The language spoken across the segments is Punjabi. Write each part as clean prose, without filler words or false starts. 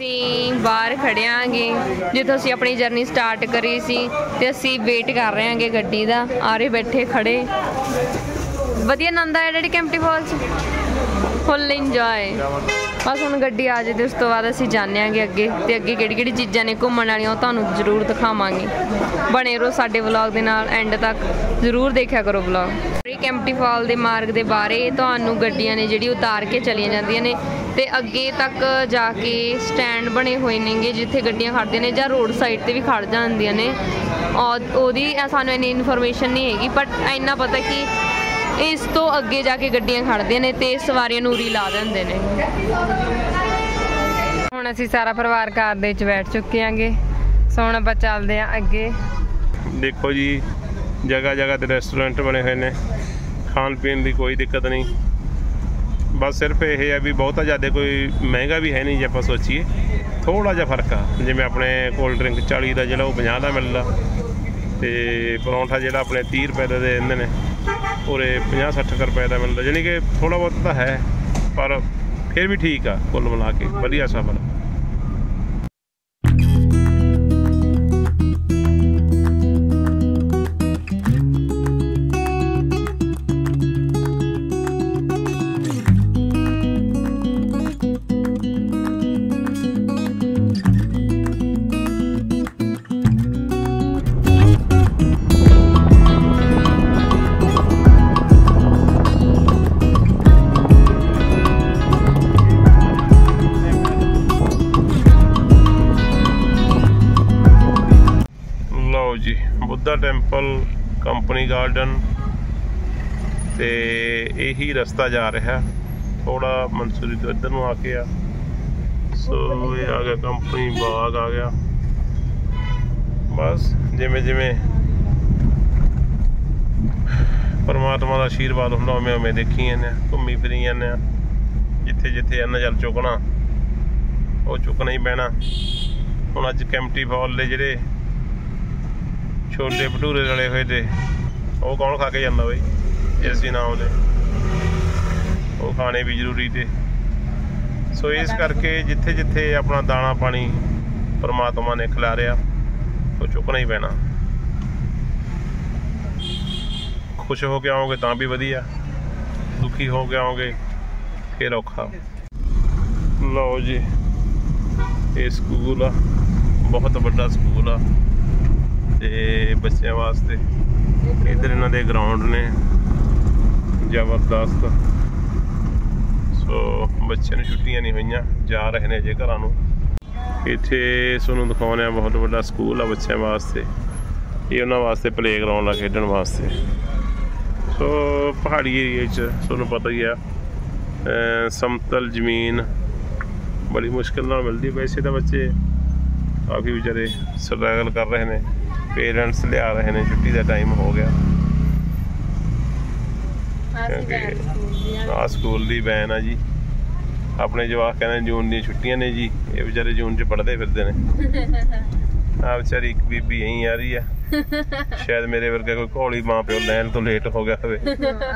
ਅਸੀਂ ਬਾਹਰ ਖੜੇ ਆਂਗੇ ਜਿੱਥੋਂ ਅਸੀਂ ਆਪਣੀ ਜਰਨੀ ਸਟਾਰਟ ਕਰੀ ਸੀ ਤੇ ਅਸੀਂ ਵੇਟ ਕਰ ਰਹੇ ਆਂਗੇ ਗੱਡੀ ਦਾ। ਆਰੇ ਬੈਠੇ ਖੜੇ, ਵਧੀਆ ਆਨੰਦ ਆਇਆ daddy Kempty Falls, full enjoy. ਬਸ ਹੁਣ ਗੱਡੀ ਆ ਜਾਏ ਤੇ ਉਸ ਤੋਂ ਬਾਅਦ ਅਸੀਂ ਜਾਂਦੇ ਆਂਗੇ ਅੱਗੇ, ਤੇ ਅੱਗੇ ਕਿਹੜੀ ਕਿਹੜੀ ਚੀਜ਼ਾਂ ਨੇ ਘੁੰਮਣ ਵਾਲੀਆਂ ਉਹ ਤੁਹਾਨੂੰ ਜ਼ਰੂਰ ਦਿਖਾਵਾਂਗੇ। ਬਣੇ ਰਹੋ ਸਾਡੇ ਵਲੌਗ ਦੇ ਨਾਲ, ਐਂਡ ਤੱਕ ਜ਼ਰੂਰ ਦੇਖਿਆ ਕਰੋ ਵਲੌਗ। ਕੈਂਪਟੀ ਫਾਲ ਦੇ ਮਾਰਗ ਦੇ ਬਾਰੇ ਤੁਹਾਨੂੰ ਗੱਡੀਆਂ ਨੇ ਜਿਹੜੀ ਉਤਾਰ ਕੇ ਚਲੀਆਂ ਜਾਂਦੀਆਂ ਨੇ, ਤੇ ਅੱਗੇ ਤੱਕ ਜਾ ਕੇ ਸਟੈਂਡ ਬਣੇ ਹੋਏ ਨੇਗੇ ਜਿੱਥੇ ਗੱਡੀਆਂ ਖੜ੍ਹਦੀਆਂ ਨੇ, ਜਾਂ ਰੋਡ ਸਾਈਡ ਤੇ ਵੀ ਖੜ੍ਹ ਜਾਂਦੀਆਂ ਨੇ। ਉਹਦੀ ਸਾਨੂੰ ਇੰਨੀ ਇਨਫੋਰਮੇਸ਼ਨ ਨਹੀਂ ਹੈਗੀ, ਬਟ ਇੰਨਾ ਪਤਾ ਕਿ ਇਸ ਤੋਂ ਅੱਗੇ ਜਾ ਕੇ ਗੱਡੀਆਂ ਖੜ੍ਹਦੀਆਂ ਨੇ ਤੇ ਸਵਾਰੀਆਂ ਨੂੰ ਉਰੀ ਲਾ ਦਿੰਦੇ ਨੇ। ਹੁਣ ਅਸੀਂ ਸਾਰਾ ਪਰਿਵਾਰ ਕਾਰ ਦੇ ਵਿੱਚ ਬੈਠ ਚੁੱਕੇ ਆਂਗੇ, ਸੋ ਹੁਣ ਆਪਾਂ ਚੱਲਦੇ ਆਂ ਅੱਗੇ। ਦੇਖੋ ਜੀ, ਜਗ੍ਹਾ ਜਗ੍ਹਾ ਤੇ ਰੈਸਟੋਰੈਂਟ ਬਣੇ ਹੋਏ ਨੇ, ਖਾਣ ਪੀਣ ਦੀ ਕੋਈ ਦਿੱਕਤ ਨਹੀਂ। ਬਸ ਸਿਰਫ ਇਹ ਹੈ ਵੀ ਬਹੁਤਾ ਜ਼ਿਆਦਾ ਕੋਈ ਮਹਿੰਗਾ ਵੀ ਹੈ ਨਹੀਂ। ਜੇ ਆਪਾਂ ਸੋਚੀਏ ਥੋੜ੍ਹਾ ਜਿਹਾ ਫਰਕ ਆ, ਜਿਵੇਂ ਆਪਣੇ ਕੋਲਡ ਡਰਿੰਕ 40 ਦਾ ਜਿਹੜਾ ਉਹ 50 ਦਾ ਮਿਲਦਾ, ਤੇ ਪਰੌਂਠਾ ਜਿਹੜਾ ਆਪਣੇ 30 ਰੁਪਏ ਦਾ ਦੇ ਦਿੰਦੇ ਨੇ, ਉਰੇ 50-60 ਰੁਪਏ ਦਾ ਮਿਲਦਾ। ਯਾਨੀ ਕਿ ਥੋੜ੍ਹਾ ਬਹੁਤ ਤਾਂ ਹੈ, ਪਰ ਫਿਰ ਵੀ ਠੀਕ ਆ, ਕੁੱਲ ਮਿਲਾ ਕੇ ਵਧੀਆ ਸਫ਼ਰ। जी बुद्धा टैंपल, कंपनी गार्डन, ते यही रास्ता जा रहा, थोड़ा मंसूरी तो इधर आके आ। सो ये आ गया कंपनी बाग आ गया। बस जिमें जिमें परमात्मा का आशीर्वाद होंदा उवें उवें देखी जाने, घूमी फिरी जाने। जिथे जिथे अन्न जल चुकना वो चुकना ही पैना। हुण अज कैंपटी फॉल दे जिहड़े छोले भटूरे रले हुए थे वो कौन खा के जाता बई, जे असीं ना आउंदे। वो खाने भी जरूरी थे। सो इस करके जिथे जिथे अपना दाना पानी परमात्मा ने खिलारिया तो चुकना ही पैना। खुश हो के आओगे तां भी वधिया, दुखी हो के आओगे फिर औखा। लो जी, ये स्कूल आ, बहुत बड़ा स्कूल आ ते बच्चों वास्ते। इधर इन्हां दे ग्राउंड ने जबरदस्त। सो बच्चों ने छुट्टियां नहीं हुई, जा रहे हैं जे घरां नूं। इत्थे तुहानूं दिखाउने बहुत बड़ा स्कूल आ बच्चों वास्ते। ये उन्हां वास्ते प्ले ग्राउंड आ खेडण वास्ते। सो पहाड़ी एरिए च तुहानूं पता ही आ, समतल जमीन बड़ी मुश्किल नाल मिलदी। वैसे तो बच्चे काफ़ी बेचारे स्ट्रगल कर रहे हैं, पेरेंट्स लिया रहे हैं, छुट्टी का टाइम हो गया क्योंकि आ स्कूल की वैन आ जी। अपने जवाक कहते जून दी छुट्टियां ने जी, ये बेचारे जून च पढ़ते फिरते हैं। आ बेचारी एक बीबी यहीं आ रही है, शायद मेरे वर्गा कोई घोली माँ प्यो लैन तो लेट हो गया होवे।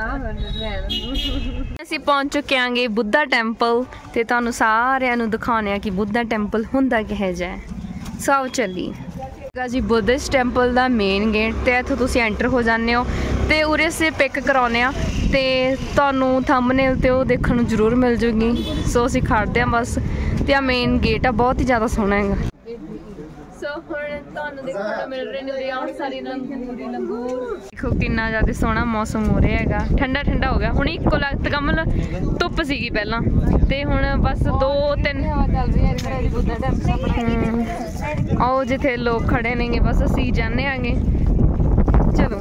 ਅਸੀਂ ਪਹੁੰਚ ਚੁੱਕੇ ਆਂਗੇ ਬੁੱਧਾ ਟੈਂਪਲ, ਤੇ ਤੁਹਾਨੂੰ ਸਾਰਿਆਂ ਨੂੰ ਦਿਖਾਉਣੇ ਆ ਕਿ ਬੁੱਧਾ ਟੈਂਪਲ ਹੁੰਦਾ ਕਿਹੋ ਜਿਹਾ ਹੈ। ਸੋ ਚੱਲੀ जी बुद्धिस्ट टैंपल का मेन गेट, तो इत्थों तुसीं एंटर हो जाते हो, तो उरे असीं पिक कराने आ, तो तुहानूं थंबनेल ते वो देखण नूं जरूर मिल जूगी। सो असीं खड़दे आ बस, ते आ मेन गेट आ, बहुत ही ज़्यादा सोहना है। सो हुण तुहानूं देखण नूं मिल रहे ने उरे आउण सारी लंगूर। देखो कितना ज़्यादा सोहना मौसम हो रहा हैगा, ठंडा ठंडा हो गया। हुण इक्को लगत कमल धुप्प सीगी पहलां, ते हुण बस 2-3 आओ जिथे लोग खड़े नेगे, बस असीं जाने आगे। चलो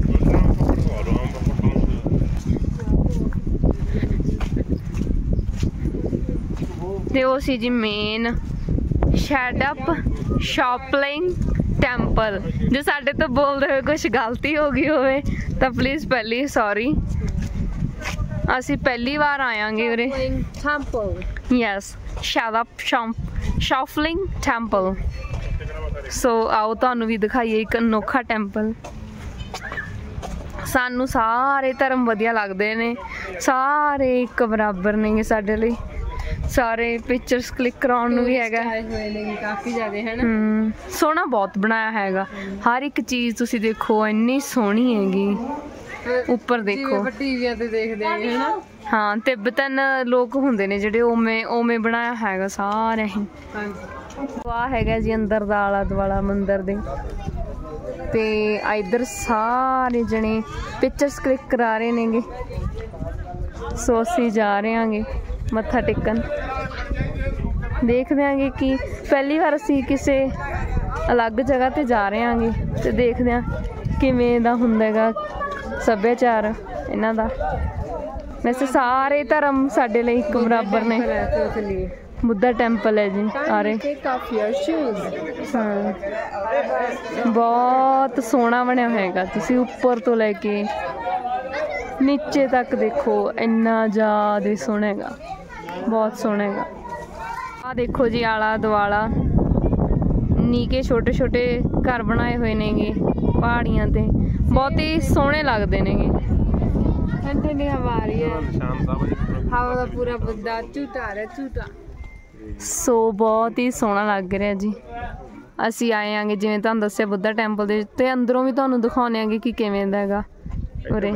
ते वो सी जी मेन शैडअप शॉपलिंग टैंपल। जो साडे तो बोलते हुए कुछ गलती हो गई होवे तो प्लीज़ पहली सॉरी। असी पहली बार आयांगे उरे। Yes, शैडअप शॉपलिंग temple. सो आओ तुहानू भी दिखाइए एक अनोखा टैंपल। सानू सारे धर्म वधिया लगदे ने, सारे एक बराबर ने साडे लई। ਸਾਰੇ ਪਿਕਚਰਸ ਕਲਿੱਕ ਕਰਾਉਣ ਨੂੰ ਵੀ ਹੈਗਾ। ਕਾਫੀ ਜ਼ਿਆਦਾ ਹੈ ਨਾ। ਸੋਹਣਾ ਬਹੁਤ ਬਣਾਇਆ ਹੈਗਾ, ਹਰ ਇੱਕ ਚੀਜ਼ ਤੁਸੀਂ ਦੇਖੋ ਇੰਨੀ ਸੋਹਣੀ ਹੈਗੀ। ਉੱਪਰ ਦੇਖੋ ਟੀਵੀਆਂ ਤੇ ਦੇਖਦੇ ਆ ਹਨਾ। ਹਾਂ, ਤਿੱਬਤਨ ਲੋਕ ਹੁੰਦੇ ਨੇ ਜਿਹੜੇ ਉਵੇਂ ਬਣਾਇਆ ਹੈਗਾ ਸਾਰਾ ਹੀ। ਆਹ ਹੈਗਾ ਜੀ ਅੰਦਰ ਦਾ ਆਲਾ ਦੁਆਲਾ ਮੰਦਿਰ ਦੇ, ਤੇ ਇੱਧਰ ਸਾਰੇ ਜਣੇ ਪਿਕਚਰਸ ਕਲਿੱਕ ਕਰਾ ਰਹੇ ਨੇਗੇ। ਸੋ ਅਸੀਂ ਜਾ ਰਹੇ ਆਂਗੇ ਮੱਥਾ ਟੇਕਣ, ਦੇਖਦੇ ਆਂਗੇ ਕਿ ਪਹਿਲੀ ਵਾਰ ਅਸੀਂ ਕਿਸੇ ਅਲੱਗ ਜਗ੍ਹਾ ਤੇ ਜਾ ਰਹੇ ਆਂਗੇ ਤੇ ਦੇਖਦੇ ਆਂ ਕਿਵੇਂ ਦਾ ਹੁੰਦਾ ਹੈਗਾ ਸੱਭਿਆਚਾਰ ਇਹਨਾਂ ਦਾ। ਵੈਸੇ ਸਾਰੇ ਧਰਮ ਸਾਡੇ ਲਈ ਇੱਕ ਬਰਾਬਰ ਨੇ। ਬੁੱਧਾ ਟੈਂਪਲ ਹੈ ਜੀ ਆਰੇ। ਹਾਂ, ਬਹੁਤ ਸੋਹਣਾ ਬਣਿਆ ਹੋਏਗਾ, ਤੁਸੀਂ ਉੱਪਰ ਤੋਂ ਲੈ ਕੇ ਨੀਚੇ ਤੱਕ ਦੇਖੋ, ਇੰਨਾ ਜ਼ਿਆਦਾ ਸੋਹਣਾ ਹੈਗਾ, ਬਹੁਤ ਸੋਹਣਾ ਹੈਗਾ। ਆਹ ਦੇਖੋ ਜੀ ਆਲਾ ਦੁਆਲਾ ਨੀਕੇ ਛੋਟੇ ਛੋਟੇ ਘਰ ਬਣਾਏ ਹੋਏ ਨੇਗੇ ਪਹਾੜੀਆਂ ਤੇ, ਬਹੁਤ ਹੀ ਸੋਹਣੇ ਲੱਗਦੇ ਨੇਗੇ। ਠੰਡੀ ਹਵਾ ਆ ਰਹੀ ਹੈ, ਹਵਾ ਦਾ ਪੂਰਾ ਬੱਦਾ ਝੂਟਾ ਰਿਹਾ ਝੂਟਾ। ਸੋ ਬਹੁਤ ਹੀ ਸੋਹਣਾ ਲੱਗ ਰਿਹਾ ਜੀ। ਅਸੀਂ ਆਏ ਆਂਗੇ ਜਿਵੇਂ ਤੁਹਾਨੂੰ ਦੱਸਿਆ ਬੁੱਧਾ ਟੈਂਪਲ ਦੇ, ਤੇ ਅੰਦਰੋਂ ਵੀ ਤੁਹਾਨੂੰ ਦਿਖਾਉਂਦੇ ਆਂਗੇ ਕਿ ਕਿਵੇਂ ਦਾ ਹੈਗਾ ਉਰੇ।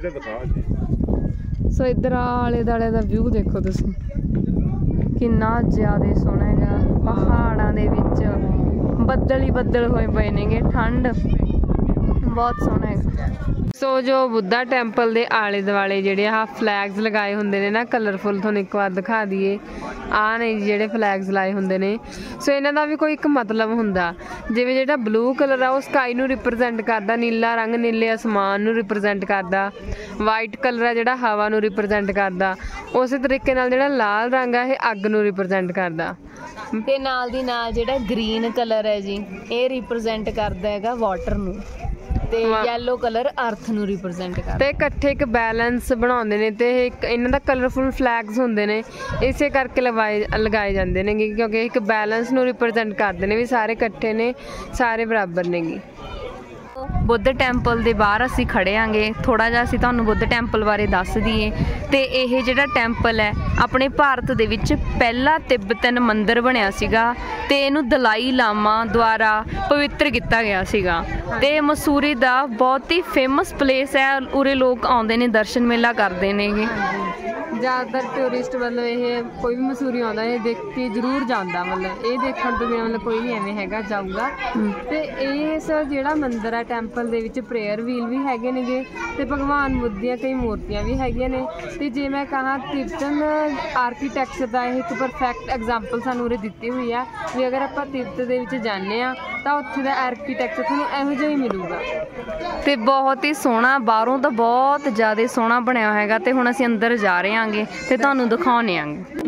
ਸੋ ਇੱਧਰ ਆਲੇ ਦੁਆਲੇ ਦਾ ਵਿਊ ਦੇਖੋ ਤੁਸੀਂ, ਕਿੰਨਾ ਜ਼ਿਆਦਾ ਸੋਹਣਾ ਹੈਗਾ। ਪਹਾੜਾਂ ਦੇ ਵਿੱਚ ਬੱਦਲ ਹੀ ਬੱਦਲ ਹੋਏ ਪਏ ਨੇਗੇ, ਠੰਡ ਬਹੁਤ ਸੋਹਣਾ ਹੈਗਾ। ਸੋ ਜੋ ਬੁੱਧਾ ਟੈਂਪਲ ਦੇ ਆਲੇ ਦੁਆਲੇ ਜਿਹੜੇ ਆਹ ਫਲੈਗਸ ਲਗਾਏ ਹੁੰਦੇ ਨੇ ਨਾ ਕਲਰਫੁਲ, ਤੁਹਾਨੂੰ ਇੱਕ ਵਾਰ ਦਿਖਾ ਦਈਏ। ਆਹ ਨੇ ਜਿਹੜੇ ਫਲੈਗਸ ਲਾਏ ਹੁੰਦੇ ਨੇ, ਸੋ ਇਹਨਾਂ ਦਾ ਵੀ ਕੋਈ ਇੱਕ ਮਤਲਬ ਹੁੰਦਾ। ਜਿਵੇਂ ਜਿਹੜਾ ਬਲੂ ਕਲਰ ਆ ਉਹ ਸਕਾਈ ਨੂੰ ਰਿਪਰਜੈਂਟ ਕਰਦਾ, ਨੀਲਾ ਰੰਗ ਨੀਲੇ ਅਸਮਾਨ ਨੂੰ ਰਿਪਰਜੈਂਟ ਕਰਦਾ, ਵਾਈਟ ਕਲਰ ਆ ਜਿਹੜਾ ਹਵਾ ਨੂੰ ਰਿਪਰਜੈਂਟ ਕਰਦਾ, ਉਸੇ ਤਰੀਕੇ ਨਾਲ ਜਿਹੜਾ ਲਾਲ ਰੰਗ ਆ ਇਹ ਅੱਗ ਨੂੰ ਰਿਪਰਜੈਂਟ ਕਰਦਾ। ਤੇ ਨਾਲ ਦੀ ਨਾਲ ਜਿਹੜਾ ਗ੍ਰੀਨ ਕਲਰ ਹੈ ਜੀ ਇਹ ਰਿਪਰਜੈਂਟ ਕਰਦਾ ਹੈਗਾ ਵਾਟਰ ਨੂੰ, ਤੇ ਯੈਲੋ ਕਲਰ ਅਰਥ ਨੂੰ ਰਿਪਰਜੈਂਟ ਕਰਦਾ। ਤੇ ਇਕੱਠੇ ਇੱਕ ਬੈਲੈਂਸ ਬਣਾਉਂਦੇ ਨੇ, ਤੇ ਇਹ ਇਹਨਾਂ ਦਾ ਕਲਰਫੁਲ ਫਲੈਗਸ ਹੁੰਦੇ ਨੇ, ਇਸੇ ਕਰਕੇ ਲਗਾਏ ਜਾਂਦੇ ਨੇ, ਕਿਉਂਕਿ ਇੱਕ ਬੈਲੈਂਸ ਨੂੰ ਰਿਪਰਜੈਂਟ ਕਰਦੇ ਨੇ ਵੀ ਸਾਰੇ ਇਕੱਠੇ ਨੇ, ਸਾਰੇ ਬਰਾਬਰ ਨੇਗੇ। ਬੁੱਧ ਟੈਂਪਲ ਦੇ ਬਾਹਰ ਅਸੀਂ ਖੜੇ ਆਂਗੇ। ਥੋੜਾ ਜਿਹਾ ਅਸੀਂ ਤੁਹਾਨੂੰ ਬੁੱਧ ਟੈਂਪਲ ਬਾਰੇ ਦੱਸ ਦਈਏ। ਤੇ ਇਹ ਜਿਹੜਾ ਟੈਂਪਲ ਹੈ ਆਪਣੇ ਭਾਰਤ ਦੇ ਵਿੱਚ ਪਹਿਲਾ ਤਿੱਬਤਨ ਮੰਦਿਰ ਬਣਿਆ ਸੀਗਾ, ਤੇ ਇਹਨੂੰ ਦਲਾਈ ਲਾਮਾ ਦੁਆਰਾ ਪਵਿੱਤਰ ਕੀਤਾ ਗਿਆ ਸੀਗਾ। ਤੇ ਮਸੂਰੀ ਦਾ ਬਹੁਤ ਹੀ ਫੇਮਸ ਪਲੇਸ ਹੈ, ਉਰੇ ਲੋਕ ਆਉਂਦੇ ਨੇ, ਦਰਸ਼ਨ ਮੇਲਾ ਕਰਦੇ ਨੇਗੇ। ਜ਼ਿਆਦਾਤਰ ਟੂਰਿਸਟ ਮਤਲਬ ਇਹ ਕੋਈ ਵੀ ਮਸੂਰੀ ਆਉਂਦਾ ਇਹ ਦੇਖ ਕੇ ਜ਼ਰੂਰ ਜਾਂਦਾ, ਮਤਲਬ ਇਹ ਦੇਖਣ ਤੋਂ ਬਿਨਾਂ ਮਤਲਬ ਕੋਈ ਨਹੀਂ ਐਵੇਂ ਹੈਗਾ ਜਾਊਗਾ। ਤੇ ਇਸ ਜਿਹੜਾ ਮੰਦਿਰ ਹੈ ਟੈਂਪਲ ਦੇ ਵਿੱਚ ਪ੍ਰੇਅਰ ਵੀਲ ਵੀ ਹੈਗੇ ਨੇਗੇ, ਤੇ ਭਗਵਾਨ ਬੁੱਧ ਦੀਆਂ ਕਈ ਮੂਰਤੀਆਂ ਵੀ ਹੈਗੀਆਂ ਨੇ। ਤੇ ਜੇ ਮੈਂ ਕਹਾਂ ਤਿੱਬਤਨ ਆਰਕੀਟੈਕਚਰ ਦਾ ਇਹ ਇੱਕ ਪਰਫੈਕਟ ਐਗਜ਼ਾਮਪਲ ਸਾਨੂੰ ਉਰੇ ਦਿੱਤੀ ਹੋਈ ਆ ਵੀ ਅਗਰ ਆਪਾਂ ਤਿੱਬਤ ਦੇ ਵਿੱਚ ਜਾਂਦੇ ਹਾਂ ਤਾਂ ਉੱਥੇ ਦਾ ਆਰਕੀਟੈਕਚਰ ਤੁਹਾਨੂੰ ਇਹੋ ਜਿਹਾ ਹੀ ਮਿਲੂਗਾ। ਤੇ ਬਹੁਤ ਹੀ ਸੋਹਣਾ, ਬਾਹਰੋਂ ਤਾਂ ਬਹੁਤ ਜ਼ਿਆਦਾ ਸੋਹਣਾ ਬਣਿਆ ਹੋਏਗਾ। ਤੇ ਹੁਣ ਅਸੀਂ ਅੰਦਰ ਜਾ ਰਹੇ ਆਂਗੇ ਤੇ ਤੁਹਾਨੂੰ ਦਿਖਾਉਣੇ ਆਂਗੇ।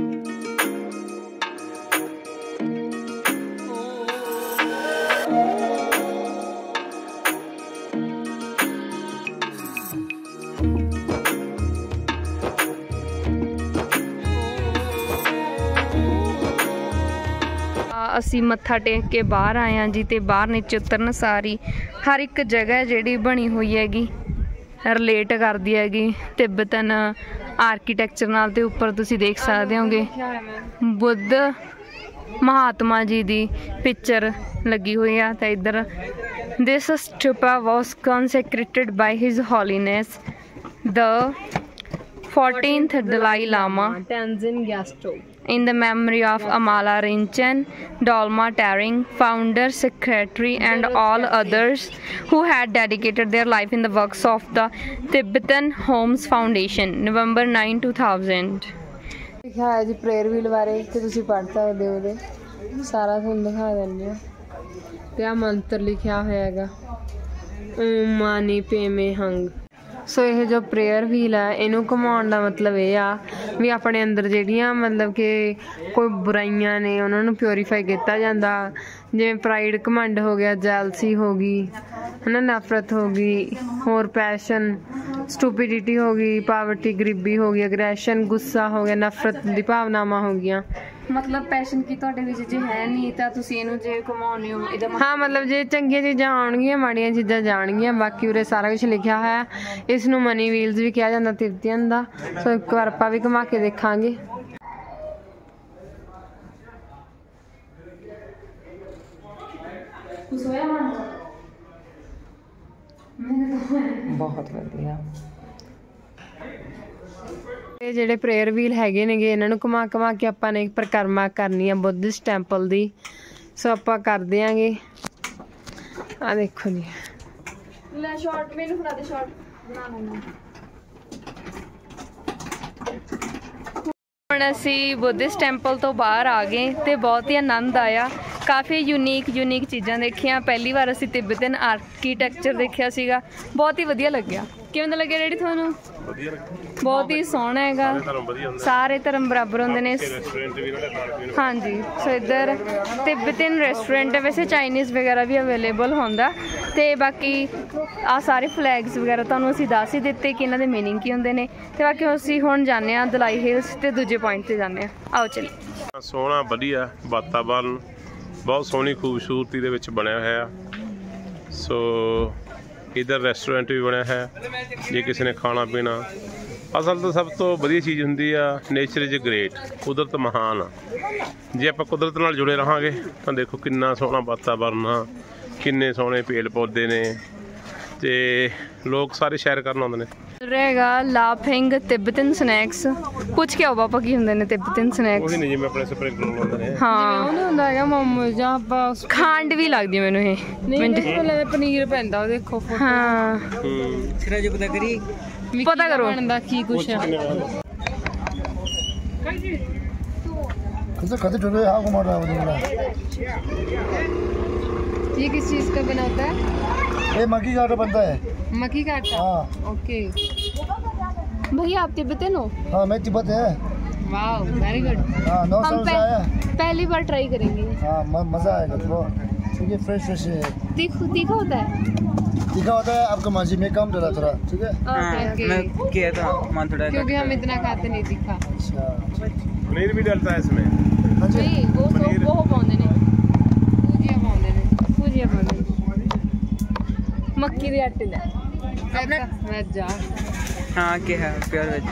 ਅਸੀਂ ਮੱਥਾ ਟੇਕ ਕੇ ਬਾਹਰ ਆਏ ਹਾਂ ਜੀ, ਤੇ ਬਾਹਰ ਨੀਚੇ ਉਤਰਨ ਸਾਰੀ ਹਰ ਇੱਕ ਜਗ੍ਹਾ ਜਿਹੜੀ ਬਣੀ ਹੋਈ ਹੈਗੀ ਰਿਲੇਟ ਕਰਦੀ ਹੈਗੀ ਤਿੱਬਤਨ ਆਰਕੀਟੈਕਚਰ ਨਾਲ। ਤੇ ਉੱਪਰ ਤੁਸੀਂ ਦੇਖ ਸਕਦੇ ਹੋਗੇ ਬੁੱਧ ਮਹਾਤਮਾ ਜੀ ਦੀ ਪਿਕਚਰ ਲੱਗੀ ਹੋਈ ਆ। ਤੇ ਇੱਧਰ this stupa was consecrated by his Holiness the 14th Dalai Lama Tenzin Gyatso in the memory of Amala Rinchen, Dolma Tering, founder, secretary, and all others who had dedicated their life in the works of the Tibetan Homes Foundation, November 9, 2000. ਲਿਖਿਆ ਹੋਇਆ ਜੀ ਪ੍ਰੇਅਰ ਵੀਲ ਬਾਰੇ, ਤੇ ਤੁਸੀਂ ਪੜ੍ਹ ਸਕਦੇ ਹੋ, ਉਹਦੇ ਸਾਰਾ ਤੁਹਾਨੂੰ ਦਿਖਾ ਦਿੰਦੇ ਆ। ਤੇ ਆ ਮੰਤਰ ਲਿਖਿਆ ਹੋਇਆ ਹੈਗਾ ਓਮ ਮਾਨੀ ਪੇਮੇ ਹੰਗ। ਸੋ ਇਹ ਜੋ ਪ੍ਰੇਅਰ ਵੀਲ ਹੈ ਇਹਨੂੰ ਘੁਮਾਉਣ ਦਾ ਮਤਲਬ ਇਹ ਆ ਵੀ ਆਪਣੇ ਅੰਦਰ ਜਿਹੜੀਆਂ ਮਤਲਬ ਕਿ ਕੋਈ ਬੁਰਾਈਆਂ ਨੇ ਉਹਨਾਂ ਨੂੰ ਪਿਉਰੀਫਾਈ ਕੀਤਾ ਜਾਂਦਾ। ਜਿਵੇਂ ਪ੍ਰਾਈਡ ਘਮੰਡ ਹੋ ਗਿਆ, ਜੈਲਸੀ ਹੋ ਗਈ ਹੈ ਨਾ, ਨਫ਼ਰਤ ਹੋ ਗਈ, ਹੋਰ ਪੈਸ਼ਨ, ਸਟੂਪਿਡਿਟੀ ਹੋ ਗਈ, ਪਾਵਰਟੀ ਗਰੀਬੀ ਹੋ ਗਈ, ਅਗਰੈਸ਼ਨ ਗੁੱਸਾ ਹੋ ਗਿਆ, ਨਫ਼ਰਤ ਦੀ ਭਾਵਨਾਵਾਂ ਹੋ ਗਈਆਂ। ਮਤਲਬ ਪੈਸ਼ਨ ਕੀ ਤੁਹਾਡੇ ਵਿੱਚ ਜੇ ਹੈ ਨਹੀਂ ਤਾਂ ਤੁਸੀਂ ਇਹਨੂੰ ਜੇ ਘੁਮਾਉਣੇ ਹੋ ਇਹਦਾ ਹਾਂ, ਮਤਲਬ ਜੇ ਚੰਗੀਆਂ ਚੀਜ਼ਾਂ ਆਉਣਗੀਆਂ ਮਾੜੀਆਂ ਚੀਜ਼ਾਂ ਜਾਣਗੀਆਂ। ਬਾਕੀ ਉਰੇ ਸਾਰਾ ਕੁਝ ਲਿਖਿਆ ਹੋਇਆ। ਇਸ ਨੂੰ ਮਨੀ ਵੀਲਸ ਵੀ ਕਿਹਾ ਜਾਂਦਾ ਤਿੱਬਤੀਅਨ ਦਾ। ਸੋ ਇੱਕ ਵਾਰ ਆਪਾਂ ਵੀ ਘੁਮਾ ਕੇ ਦੇਖਾਂਗੇ। ਬਹੁਤ ਵਧੀਆ। ਇਹ ਜਿਹੜੇ ਪ੍ਰੇਅਰ ਵੀਲ ਹੈਗੇ ਨੇਗੇ ਇਹਨਾਂ ਨੂੰ ਘੁਮਾ ਘੁਮਾ ਕੇ ਆਪਾਂ ਨੇ ਪਰਿਕਰਮਾ ਕਰਨੀ ਆ ਬੁੱਧਿਸਟ ਟੈਂਪਲ ਦੀ। ਸੋ ਆਪਾਂ ਕਰ ਦਿਆਂਗੇ। ਆ ਦੇਖੋ ਜੀ, ਲੈ ਸ਼ਾਰਟ ਮੈਨੂੰ ਫੜਾ ਦੇ, ਸ਼ਾਰਟ ਬਣਾ ਲੈਣਾ। ਹੁਣ ਅਸੀਂ ਬੁੱਧਿਸਟ ਟੈਂਪਲ ਤੋਂ ਬਾਹਰ ਆ ਗਏ ਤੇ ਬਹੁਤ ਹੀ ਆਨੰਦ ਆਇਆ। ਕਾਫੀ ਯੂਨੀਕ ਚੀਜ਼ਾਂ ਦੇਖੀਆਂ। ਪਹਿਲੀ ਵਾਰ ਅਸੀਂ ਤਿੱਬਤਨ ਆਰਕੀਟੈਕਚਰ ਦੇਖਿਆ ਸੀਗਾ, ਬਹੁਤ ਹੀ ਵਧੀਆ ਲੱਗਿਆ। ਕਿਵੇਂ ਦਾ ਲੱਗਿਆ ਡੈਡੀ ਤੁਹਾਨੂੰ? ਵਧੀਆ ਲੱਗਿਆ, ਬਹੁਤ ਹੀ ਸੋਹਣਾ ਹੈਗਾ। ਸਾਰੇ ਧਰਮ ਬਰਾਬਰ ਹੁੰਦੇ ਨੇ। ਹਾਂਜੀ, ਸੋ ਇੱਧਰ ਤਿੱਬਤਨ ਰੈਸਟੋਰੈਂਟ ਹੈ, ਵੈਸੇ ਚਾਈਨੀਜ਼ ਵਗੈਰਾ ਵੀ ਅਵੇਲੇਬਲ ਹੁੰਦਾ। ਤੇ ਬਾਕੀ ਆ ਸਾਰੇ ਫਲੈਗਸ ਵਗੈਰਾ ਤੁਹਾਨੂੰ ਅਸੀਂ ਦੱਸ ਹੀ ਦਿੱਤੇ ਕਿ ਇਹਨਾਂ ਦੇ ਮੀਨਿੰਗ ਕੀ ਹੁੰਦੇ ਨੇ। ਤੇ ਬਾਕੀ ਅਸੀਂ ਹੁਣ ਜਾਂਦੇ ਹਾਂ ਦਲਾਈ ਹਿਲਸ ਤੇ ਦੂਜੇ ਪੁਆਇੰਟ ਤੇ ਜਾਂਦੇ ਹਾਂ। ਆਓ ਚੱਲੀਏ। ਸੋਹਣਾ ਵਧੀਆ ਵਾਤਾਵਰਨ, ਬਹੁਤ ਸੋਹਣੀ ਖੂਬਸੂਰਤੀ ਦੇ ਵਿੱਚ ਬਣਿਆ ਹੋਇਆ। ਸੋ ਇੱਧਰ ਰੈਸਟੋਰੈਂਟ ਵੀ ਬਣਿਆ ਹੈ ਜੇ ਕਿਸੇ ਨੇ ਖਾਣਾ ਪੀਣਾ। ਅਸਲ ਤਾਂ ਸਭ ਤੋਂ ਵਧੀਆ ਚੀਜ਼ ਹੁੰਦੀ ਆ ਨੇਚਰ ਇਜ਼ ਗ੍ਰੇਟ, ਕੁਦਰਤ ਮਹਾਨ ਆ। ਜੇ ਆਪਾਂ ਕੁਦਰਤ ਨਾਲ ਜੁੜੇ ਰਹਾਂਗੇ ਤਾਂ ਦੇਖੋ ਕਿੰਨਾ ਸੋਹਣਾ ਵਾਤਾਵਰਨ ਆ, ਕਿੰਨੇ ਸੋਹਣੇ ਪੇੜ ਪੌਦੇ ਨੇ ਤੇ ਲੋਕ ਸਾਰੇ ਸੈਰ ਕਰਨ ਆਉਂਦੇ ਨੇ। रहेगा लाफिंग तिब्बतन स्नैक्स। पूछ के आओ पापा की ਹੁੰਦੇ ਨੇ ਤਿੱਬਤਨ ਸਨੈਕਸ। ਉਹੀ ਨਹੀਂ ਜਿਵੇਂ ਆਪਣੇ ਸਪਰਿੰਗ ਰੋਲ ਹੁੰਦੇ ਨੇ। ਹਾਂ ਉਹ ਨਹੀਂ ਹੁੰਦਾ ਹੈਗਾ ਮੋਮੋਜ਼ ਜਾਂ ਆਪਾਂ ਖੰਡ ਵੀ ਲੱਗਦੀ ਮੈਨੂੰ ਇਹ। ਨਹੀਂ ਪਨੀਰ ਪੈਂਦਾ ਉਹ ਦੇਖੋ ਫੋਟੋ। ਹਾਂ ਪਤਾ ਕਰੋ ਬਣਦਾ ਕੀ ਕੁਛ ਹੈ। ये किस चीज का बना होता है? ये मक्की का आटा बनता है। मक्की का आटा। हाँ ओके। भैया आप तिब्बतन हो? हाँ, मैं तिब्बत है। Wow, very good. हाँ, 9 हम साल से आया। पहली बार ट्राई करेंगे। हाँ, मज़ा आएगा तो क्योंकि फ्रेश है। तीखा होता है? तीखा होता है आपका मर्जी में, कम डाला थोड़ा, ठीक है। ओके मैं किया था मन थोड़ा क्योंकि हम इतना खाते नहीं तीखा। अच्छा, पनीर भी डलता है इसमें। हाँ जी। नहीं वो पाਉਂਦੇ ਨੇ ਭੁਜੀਆ ਪਾਉਂਦੇ ਨੇ। ਭੁਜੀਆ ਪਾਉਂਦੇ ਨੇ ਮੱਕੀ ਦੇ ਆਟੇ ਦਾ। ਵੈਜ ਆ। हाँ क्या है pure veg.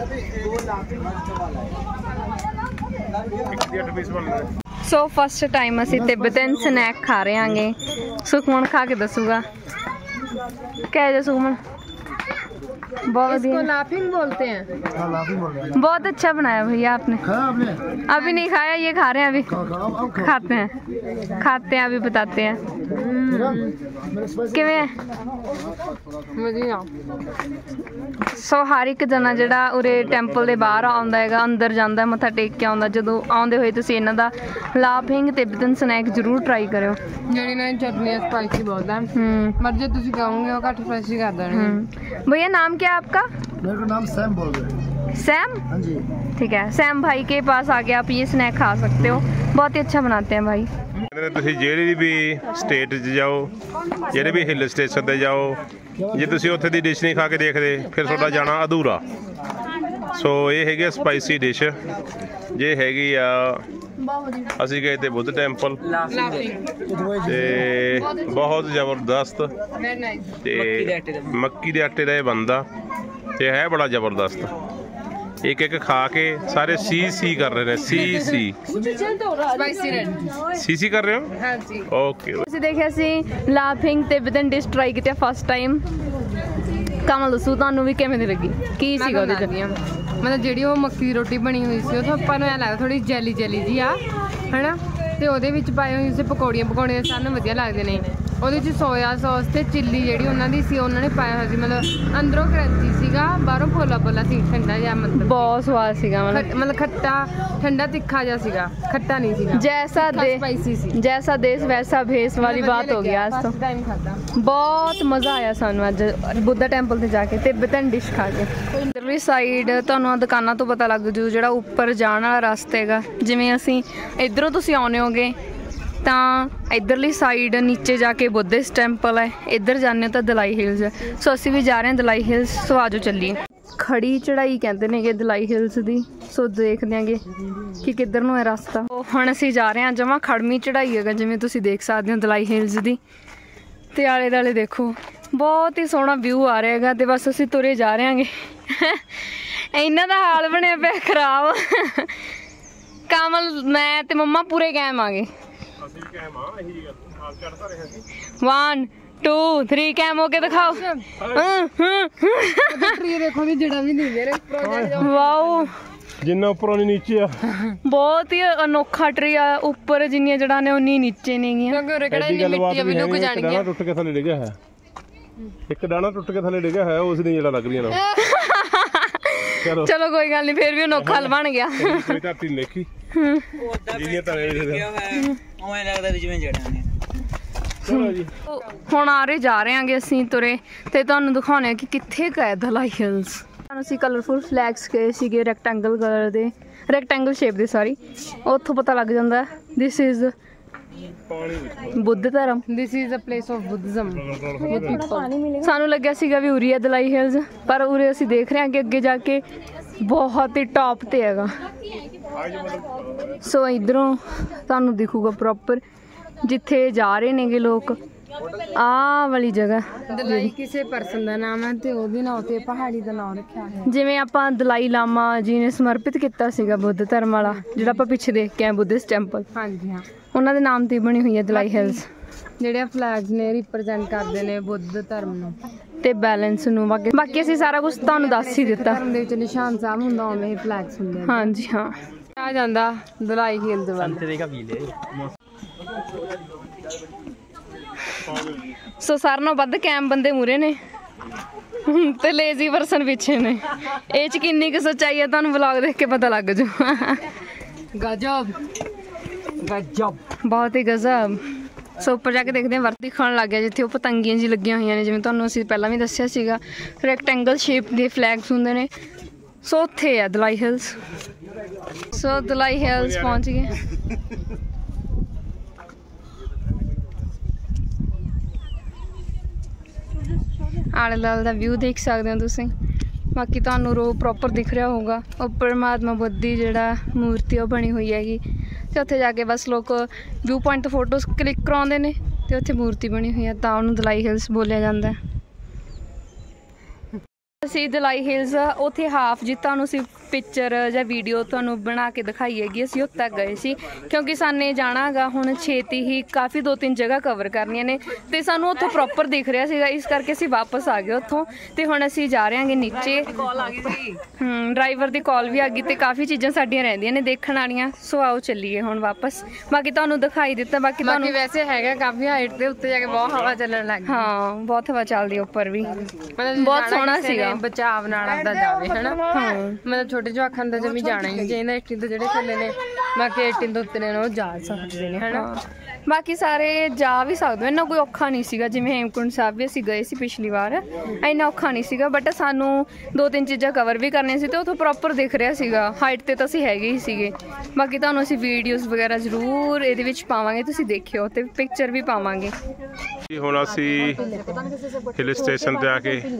So first time ਅਸੀਂ ਤਿੱਬਤਨ ਸਨੈਕ ਖਾ ਰਹੇ ਹਾਂਗੇ। ਸੁਖਮਨ ਖਾ ਕੇ ਦੱਸੂਗਾ ਕਹਿ ਜਾ ਸੁਖਮਨ। बहुत इसको बढ़िया, लाफिंग बोलते हैं। हाँ, लाफिंग बोल रहे हैं। बहुत अच्छा बनाया भैया आपने। खाया आपने? अभी नहीं खाया, ये खा रहे हैं अभी। अब खाओ। खाते हैं अभी बताते हैं मेरे स्पाइसी। ਕਿਵੇਂ ਵਧੀਆ। ਸੋ ਹਰ ਇੱਕ ਜਣਾ ਜਿਹੜਾ ਉਰੇ ਟੈਂਪਲ ਦੇ ਬਾਹਰ ਆਉਂਦਾ ਹੈਗਾ, ਅੰਦਰ ਜਾਂਦਾ, ਮੱਥਾ ਟੇਕ ਕੇ ਆਉਂਦਾ। ਜਦੋਂ ਆਉਂਦੇ ਹੋਏ ਤੁਸੀਂ ਇਹਨਾਂ ਦਾ ਲਾਫਿੰਗ ਤਿੱਬਤਨ ਸਨੈਕ ਜ਼ਰੂਰ ਟਰਾਈ ਕਰਿਓ। ਜਿਹੜੀ ਨਾ ਚਟਨੀ ਸਪਾਈਸੀ ਬਹੁਤ ਹੈ। ਪਰ ਜੇ ਤੁਸੀਂ ਕਹੋਗੇ ਉਹ ਘੱਟ ਸਪਾਈਸੀ ਕਰ ਦੇਣਗੇ। भैया नाम क्या है आपका? मेरे को नाम सैम बोल रहे हैं। सैम? हाँ जी। ठीक है, सैम भाई के पास आके आप ये स्नैक खा सकते हो, बहुत ही अच्छा बनाते हैं भाई। ਤੁਸੀਂ ਜਿਹੜੀ ਵੀ ਸਟੇਟ 'ਚ ਜਾਓ, ਜਿਹੜੇ ਵੀ ਹਿੱਲ ਸਟੇਸ਼ਨ ਤੇ ਜਾਓ, ਜੇ ਤੁਸੀਂ ਉੱਥੇ ਦੀ ਡਿਸ਼ ਨਹੀਂ ਖਾ ਕੇ ਦੇਖਦੇ ਫਿਰ ਤੁਹਾਡਾ ਜਾਣਾ ਅਧੂਰਾ। ਸੋ ਇਹ ਹੈਗੀ ਆ ਸਪਾਈਸੀ ਡਿਸ਼। ਜੇ ਹੈਗੀ ਆ ਅਸੀਂ ਗਏ ਤੇ ਬੁੱਧ ਟੈਂਪਲ ਤੇ ਬਹੁਤ ਜ਼ਬਰਦਸਤ ਵੈਰੀ ਨਾਈਸ। ਤੇ ਮੱਕੀ ਦੇ ਆਟੇ ਦਾ ਇਹ ਬਣਦਾ ਤੇ ਹੈ ਬੜਾ ਜ਼ਬਰਦਸਤ। ਇੱਕ ਇੱਕ ਖਾ ਕੇ ਸਾਰੇ ਸੀ ਕਰ ਰਹੇ ਨੇ। ਸੀ ਸਪਾਈਸੀ ਰੈਡ। ਸੀ ਕਰ ਰਹੇ ਹੋ? ਹਾਂਜੀ। ਓਕੇ। ਅਸੀਂ ਦੇਖਿਆ ਸੀ ਲਾਫਿੰਗ ਤਿੱਬਤਨ ਡਿਸ਼ ਟਰਾਈ ਕੀਤੀ ਫਸਟ ਟਾਈਮ। ਕਮਲ ਦੱਸੋ ਤੁਹਾਨੂੰ ਵੀ ਕਿਵੇਂ ਦੀ ਲੱਗੀ? ਕੀ ਸੀਗਾ ਉਹਦੇ 'ਚ? ਮਤਲਬ ਜਿਹੜੀ ਉਹ ਮੱਕੀ ਦੀ ਰੋਟੀ ਬਣੀ ਹੋਈ ਸੀ ਉਹ ਤਾਂ ਆਪਾਂ ਨੂੰ ਐਂ ਲੱਗਦਾ ਥੋੜੀ ਜੈਲੀ ਜੀ ਆ ਹਨਾ। ਤੇ ਉਹਦੇ ਵਿੱਚ ਪਾਏ ਹੋਏ ਸੀ ਪਕੌੜੀਆਂ ਸਾਨੂੰ ਵਧੀਆ ਲੱਗਦੇ ਨੇ। ਉਹਦੇ 'ਚ ਸੋਇਆ ਸੌਸ ਤੇ ਚਿੱਲੀ ਜਿਹੜੀ ਉਹਨਾਂ ਦੀ ਸੀ ਉਹਨਾਂ ਨੇ ਪਾਇਆ ਹੋਇਆ ਸੀ। ਮਤਲਬ ਅੰਦਰੋਂ ਕਰੰਚੀ ਸੀਗਾ, ਬਾਹਰੋਂ ਪੋਲਾ ਸੀ, ਠੰਡਾ ਜਿਹਾ। ਮਤਲਬ ਬਹੁਤ ਸਵਾਦ ਸੀਗਾ। ਮਤਲਬ ਖੱਟਾ ਠੰਡਾ ਤਿੱਖਾ ਜਿਹਾ ਸੀਗਾ, ਖੱਟਾ ਨਹੀਂ ਸੀਗਾ। जैसा जैसा देश वैसा भेस वाली बात हो गई आज तो। ਟਾਈਮ ਖਾਦਾ ਬਹੁਤ ਮਜ਼ਾ ਆਇਆ ਸਾਨੂੰ ਅੱਜ ਬੁੱਧਾ ਟੈਂਪਲ ਤੇ ਜਾ ਕੇ ਤਿੱਬਤਨ ਡਿਸ਼ ਖਾ ਕੇ। ਇਧਰਲੀ ਸਾਈਡ ਤੁਹਾਨੂੰ ਆ ਦੁਕਾਨਾਂ ਤੋਂ ਪਤਾ ਲੱਗ ਜੂ ਜਿਹੜਾ ਉੱਪਰ ਜਾਣ ਵਾਲਾ ਰਸਤਾ ਹੈਗਾ। ਜਿਵੇਂ ਅਸੀਂ ਇਧਰੋਂ ਤੁਸੀਂ ਆਉਨੇ ਹੋਗੇ ਤਾਂ ਇਧਰਲੀ ਸਾਈਡ ਨੀਚੇ ਜਾ ਕੇ ਬੁੱਧਿਸਟ ਟੈਂਪਲ ਹੈ। ਇੱਧਰ ਜਾਂਦੇ ਤਾਂ ਦਲਾਈ ਹਿਲਸ ਹੈ। ਸੋ ਅਸੀਂ ਵੀ ਜਾ ਰਹੇ ਹਾਂ ਦਲਾਈ ਹਿਲਸ। ਸੋ ਆਜੋ ਚੱਲੀਏ। ਖੜੀ ਚੜਾਈ ਕਹਿੰਦੇ ਨੇਗੇ ਦਲਾਈ ਹਿਲਸ ਦੀ। ਸੋ ਦੇਖਦੇ ਆਂਗੇ ਕਿ ਕਿੱਧਰ ਨੂੰ ਹੈ ਰਸਤਾ। ਹੁਣ ਅਸੀਂ ਜਾ ਰਹੇ ਹਾਂ ਜਮਾ ਖੜਮੀ ਚੜਾਈ ਹੈਗਾ ਜਿਵੇਂ ਤੁਸੀਂ ਦੇਖ ਸਕਦੇ ਹੋ ਦਲਾਈ ਹਿਲਸ ਦੀ। ਤੇ ਆਲੇ ਦੁਆਲੇ ਦੇਖੋ ਬਹੁਤ ਹੀ ਸੋਹਣਾ ਵਿਊ ਆ ਰਿਹਾ ਹੈਗਾ। ਤੇ ਬਸ ਅਸੀਂ ਤੁਰੇ ਜਾ ਰਹੇ ਹਾਂਗੇ। ਇਹਨਾਂ ਦਾ ਹਾਲ ਬਣਿਆ ਪਿਆ ਖਰਾਬ। ਕਮਲ ਮੈਂ ਤੇ ਮੰਮਾ ਪੂਰੇ ਕਾਇਮ ਆਂਗੇ। 1 2 3 कैम होके दिखाओ। ट्री देखो नी जड़ा भी नहीं मेरे वाओ जिन्ना ऊपर उन्नी नीचे आ बहुत ही अनोखा ट्री आ ऊपर जिन्नियां जड़ां ने उन्नी नीचे ने गीਆਂ क्योंकि उरे किहड़ा इन्नी मिट्टी अभी लुक जाणगी टुट के थले डिग्या है एक दाना टुट के थले डिग्या है उस दी जड़ा लग रही है चलो चलो कोई गल नहीं फिर भी अनोखा बन गया कोई धरती नहीं देखी जिन्नियां तले ओए लगदा भी जिवें जड़ां ने। चलो जी ਹੁਣ ਆ ਰਹੇ ਜਾ ਰਹੇ ਆਂਗੇ ਅਸੀਂ ਤੁਰੇ ਤੇ ਤੁਹਾਨੂੰ ਦਿਖਾਉਣੇ ਆ ਕਿ ਕਿੱਥੇ ਗਏ ਦਲਾਈ ਹਿਲਸ। ਸਾਨੂੰ ਅਸੀਂ ਕਲਰਫੁਲ ਫਲੈਗਸ ਗਏ ਸੀਗੇ ਰੈਕਟੈਂਗਲ ਕਲਰ ਦੇ ਰੈਕਟੈਂਗਲ ਸ਼ੇਪ ਦੇ ਸੌਰੀ ਉੱਥੋਂ ਪਤਾ ਲੱਗ ਜਾਂਦਾ this is Buddh dharma. This is a place of Buddhism. ਸਾਨੂੰ ਲੱਗਿਆ ਸੀਗਾ ਵੀ ਉਰੀ ਆ ਦਲਾਈ ਹਿਲਸ ਪਰ ਉਰੇ ਅਸੀਂ ਦੇਖ ਰਹੇ ਹਾਂ ਕਿ ਅੱਗੇ ਜਾ ਕੇ ਬਹੁਤ ਹੀ ਟੌਪ ਤੇ ਹੈਗਾ। ਸੋ ਇਧਰੋਂ ਤੁਹਾਨੂੰ ਦਿਖੂਗਾ ਪ੍ਰੋਪਰ ਜਿੱਥੇ ਜਾ ਰਹੇ ਨੇਗੇ ਲੋਕ ਆਹ ਵਾਲੀ ਜਗ੍ਹਾ ਦਲਾਈ ਕਿਸੇ ਪਰਸਨ ਦਾ ਨਾਮ ਹੈ ਤੇ ਉਹਦੇ ਨਾਂ ਤੇ ਪਹਾੜੀ ਦਾ ਨਾਮ ਰੱਖਿਆ ਹੈ। ਜਿਵੇਂ ਆਪਾਂ ਦਲਾਈ ਲਾਮਾ ਜੀ ਨੇ ਸਮਰਪਿਤ ਕੀਤਾ ਸੀਗਾ ਬੁੱਧ ਧਰਮ ਵਾਲਾ ਜਿਹੜਾ ਆਪਾਂ ਪਿੱਛੇ ਦੇਖ ਕੇ ਆਏ ਬੁੱਧਿਸਟ ਟੈਂਪਲ ਹਾਂਜੀ ਹਾਂ ਉਹਨਾਂ ਦੇ ਨਾਮ ਤੇ ਬਣੀ ਹੋਈ ਹੈ ਦਲਾਈ ਹਿਲਸ ਜਿਹੜੇ ਫਲੈਗਸ ਨੇ ਰਿਪਰੈਜ਼ੈਂਟ ਕਰਦੇ ਨੇ ਬੁੱਧ ਧਰਮ ਨੂੰ ਤੇ ਬੈਲੈਂਸ ਨੂੰ ਬਾਕੀ ਅਸੀਂ ਸਾਰਾ ਕੁਝ ਤੁਹਾਨੂੰ ਦੱਸ ਹੀ ਦਿੱਤਾ। ਧਰਮ ਦੇ ਵਿੱਚ ਨਿਸ਼ਾਨ ਸਾਹਿਬ ਹੁੰਦਾ ਉਵੇਂ ਹੀ ਫਲੈਗਸ ਹੁੰਦੇ ਨੇ। ਹਾਂਜੀ ਹਾਂ ਆ ਜਾਂਦਾ ਦਲਾਈ ਹਿਲਸ ਵੱਲ। ਸੋ ਸਾਰਿਆਂ ਨਾਲੋਂ ਵੱਧ ਕੈਮ ਬੰਦੇ ਮੂਰੇ ਨੇ ਤੇ ਲੇਜ਼ੀ ਪਰਸਨ ਪਿੱਛੇ ਨੇ। ਇਹ ਚ ਕਿੰਨੀ ਕੁ ਸੱਚਾਈ ਹੈ ਤੁਹਾਨੂੰ ਵਲੌਗ ਦੇਖ ਕੇ ਪਤਾ ਲੱਗ ਜੂ। ਗਜਬ ਗਜਬ ਬਹੁਤ ਹੀ ਗਜ਼ਬ। ਸੋ ਉੱਪਰ ਜਾ ਕੇ ਦੇਖਦੇ ਹਾਂ ਵਰਤੀ ਖਾਣ ਲੱਗ ਗਿਆ ਜਿੱਥੇ ਉਹ ਪਤੰਗੀਆਂ ਜੀ ਲੱਗੀਆਂ ਹੋਈਆਂ ਨੇ ਜਿਵੇਂ ਤੁਹਾਨੂੰ ਅਸੀਂ ਪਹਿਲਾਂ ਵੀ ਦੱਸਿਆ ਸੀਗਾ ਰੈਕਟੈਂਗਲ ਸ਼ੇਪ ਦੇ ਫਲੈਗਸ ਹੁੰਦੇ ਨੇ। ਸੋ ਉੱਥੇ ਆ ਦਲਾਈ ਹਿਲਸ। ਸੋ ਦਲਾਈ ਹਿਲਸ ਪਹੁੰਚ ਗਏ। ਆਲੇ ਦੁਆਲੇ ਦਾ ਵਿਊ ਦੇਖ ਸਕਦੇ ਹੋ ਤੁਸੀਂ। ਬਾਕੀ ਤੁਹਾਨੂੰ ਰੋ ਪ੍ਰੋਪਰ ਦਿਖ ਰਿਹਾ ਹੋਊਗਾ ਉੱਪਰ ਮਹਾਤਮਾ ਬੁੱਧ ਦੀ ਜਿਹੜਾ ਮੂਰਤੀ ਉਹ ਬਣੀ ਹੋਈ ਹੈਗੀ ਤੇ ਉੱਥੇ ਜਾ ਕੇ ਬਸ ਲੋਕ ਵਿਊ ਪੁਆਇੰਟ ਤੋਂ ਫੋਟੋਸ ਕਲਿੱਕ ਕਰਾਉਂਦੇ ਨੇ ਤੇ ਉੱਥੇ ਮੂਰਤੀ ਬਣੀ ਹੋਈ ਹੈ ਤਾਂ ਉਹਨੂੰ ਦਲਾਈ ਹਿਲਸ ਬੋਲਿਆ ਜਾਂਦਾ। ਅਸੀਂ ਦਲਾਈ ਹਿਲਸ ਉੱਥੇ ਹਾਫ ਜੀ ਤੁਹਾਨੂੰ ਅਸੀਂ ਪਿਕਚਰ ਜਾਂ ਵੀਡੀਓ ਤੁਹਾਨੂੰ ਬਣਾ ਕੇ ਦਿਖਾਈ ਹੈਗੀ ਅਸੀਂ ਉੱਥੇ ਤੱਕ ਗਏ ਸੀ ਕਿਉਂਕਿ ਸਾਨੇ ਜਾਣਾ ਹੈਗਾ ਹੁਣ ਛੇਤੀ ਹੀ ਕਾਫੀ 2-3 ਜਗ੍ਹਾ ਕਵਰ ਕਰਨੀਆਂ ਨੇ ਤੇ ਸਾਨੂੰ ਉੱਥੋਂ ਪ੍ਰੋਪਰ ਦਿਖ ਰਿਹਾ ਸੀਗਾ ਇਸ ਕਰਕੇ ਅਸੀਂ ਵਾਪਸ ਆ ਗਏ ਉੱਥੋਂ ਤੇ ਹੁਣ ਅਸੀਂ ਜਾ ਰਹੇ ਹਾਂਗੇ ਨੀਚੇ। ਡਰਾਈਵਰ ਦੀ ਕਾਲ ਵੀ ਆ ਗਈ ਤੇ ਕਾਫੀ ਚੀਜ਼ਾਂ ਸਾਡੀਆਂ ਰਹਿੰਦੀਆਂ ਨੇ ਦੇਖਣ ਵਾਲੀਆਂ। ਸੋ ਆਓ ਚੱਲੀਏ ਹੁਣ ਵਾਪਸ। ਬਾਕੀ ਤੁਹਾਨੂੰ ਦਿਖਾਈ ਦਿੱਤਾ ਬਾਕੀ ਤੁਹਾਨੂੰ ਵੈਸੇ ਹੈਗਾ ਕਾਫੀ ਹਾਈਟ ਤੇ ਉੱਤੇ ਜਾ ਕੇ ਬਹੁਤ ਹਵਾ ਚੱਲਣ ਲੱਗ ਗਈ। ਹਾਂ ਬਹੁਤ ਹਵਾ ਚੱਲਦੀ ਉੱਪਰ ਵੀ ਮਤਲਬ ਬਹੁਤ ਸੋਹਣਾ ਸੀਗਾ। ਬਚਾਵ ਨਾਲ ਆਪਦਾ ਜਾਵੇ ਹਨਾ। ਮਤਲਬ ਛੋਟੇ ਜਵਾਕਾਂ ਦਾ ਜਮੀ ਜਾਣਾ ਹੀ ਚਾਹੀਦਾ। 18 ਤੋਂ ਜਿਹੜੇ ਥੱਲੇ ਨੇ ਬਾਕੀ 18 ਤੋਂ ਉੱਤੇ ਨੇ ਉਹ ਜਾ ਸਕਦੇ ਨੇ ਹਨਾ। ਬਾਕੀ ਸਾਰੇ ਜਾ ਵੀ ਸਕਦੇ ਇੰਨਾ ਕੋਈ ਔਖਾ ਨਹੀਂ ਸੀਗਾ ਜਿਵੇਂ ਹੇਮਕੁੰਟ ਸਾਹਿਬ ਵੀ ਅਸੀਂ ਗਏ ਸੀ ਪਿਛਲੀ ਵਾਰ ਇੰਨਾ ਔਖਾ ਨਹੀਂ ਸੀਗਾ ਬਟ ਸਾਨੂੰ 2-3 ਚੀਜ਼ਾਂ ਕਵਰ ਵੀ ਕਰਨੀਆਂ ਸੀ ਤੇ ਉੱਥੋਂ ਪ੍ਰੋਪਰ ਦਿਖ ਰਿਹਾ ਸੀਗਾ। ਹਾਈਟ ਤੇ ਤਾਂ ਅਸੀਂ ਹੈਗੇ ਹੀ ਸੀਗੇ। ਬਾਕੀ ਤੁਹਾਨੂੰ ਅਸੀਂ ਵੀਡੀਓਜ਼ ਵਗੈਰਾ ਜ਼ਰੂਰ ਇਹਦੇ ਵਿੱਚ ਪਾਵਾਂਗੇ ਤੁਸੀਂ ਦੇਖਿਓ ਤੇ ਪਿਕਚਰ ਵੀ ਪਾਵਾਂਗੇ। ਹੁਣ ਅਸੀਂ ਹਿਲ ਸਟੇਸ਼ਨ ਤੇ ਆ ਕੇ